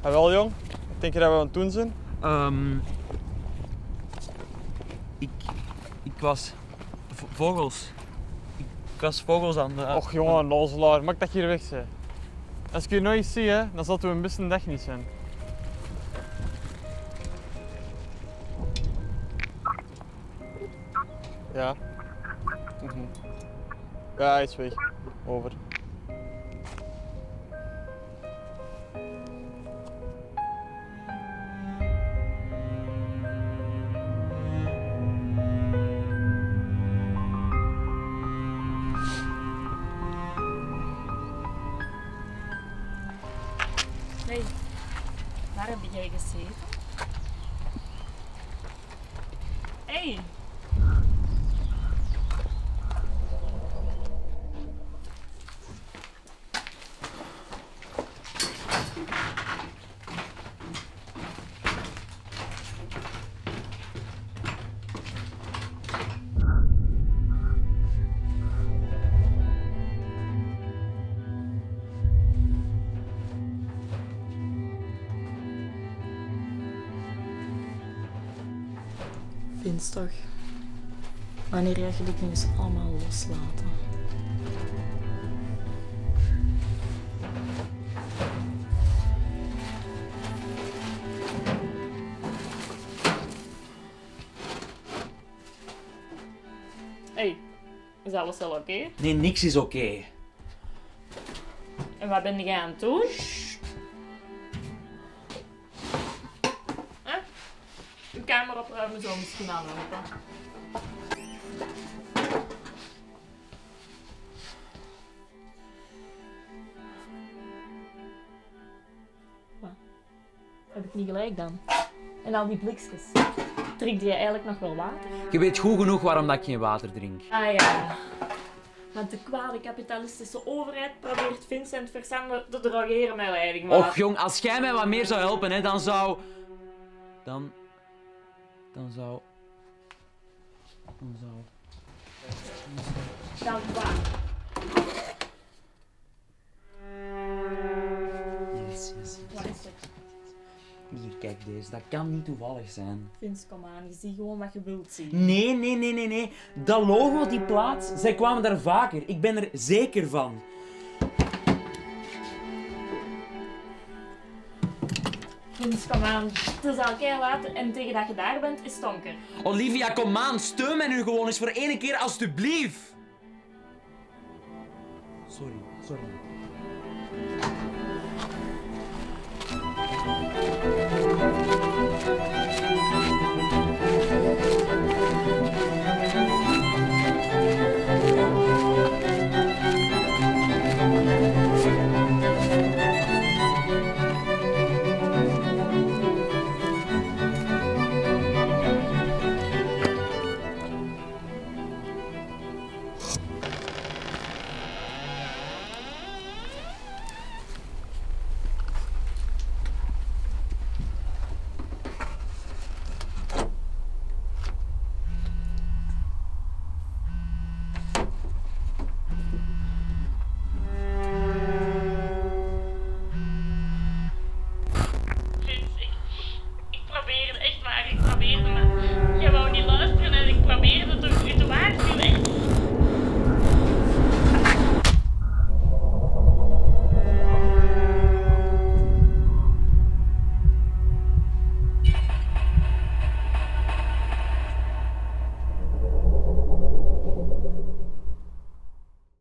Wel jong, wat denk je dat we aan het doen zijn? Ik was vogels. Ik was vogels aan de... Och jongen, lozelaar, maak dat je hier weg bent. Als ik je nog eens zie, hè, dan zal het een beste dag niet zijn. Ja. Ja, hij is weg. Over. Nee, waar heb jij gezeten? Hé! Vindt toch? Wanneer ga je dit nu eens allemaal loslaten? Hey, is alles wel oké? Nee, niks is oké. En wat ben jij aan het doen? De kamer opruimen zou misschien aan helpen. Wat? Heb ik niet gelijk dan? En al die blikjes. Drink je eigenlijk nog wel water? Je weet goed genoeg waarom dat ik geen water drink. Ah ja. Want de kwade kapitalistische overheid probeert Vincent Versander te drogeren met leidingwater. Och jong, als jij mij wat meer zou helpen, hè, dan zou... Dan zou... Dan wat? Yes. Wat is het? Hier, kijk deze. Dat kan niet toevallig zijn. Vince, kom aan. Je ziet gewoon wat je wilt zien. Nee. Dat logo, die plaats, zij kwamen daar vaker. Ik ben er zeker van. Vince, kom aan. Het is al kei laat en tegen dat je daar bent, is het donker. Olivia, kom aan. Steun mij nu gewoon eens voor één keer, alstublieft. Sorry.